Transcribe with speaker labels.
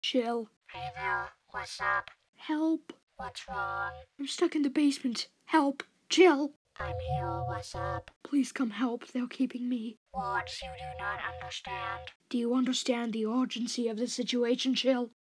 Speaker 1: Chill.
Speaker 2: Hey there, what's up?
Speaker 1: Help.
Speaker 2: What's wrong?
Speaker 1: I'm stuck in the basement. Help. Chill.
Speaker 2: I'm here, what's up?
Speaker 1: Please come help. They're keeping me.
Speaker 2: What you do not understand?
Speaker 1: Do you understand the urgency of the situation, Chill?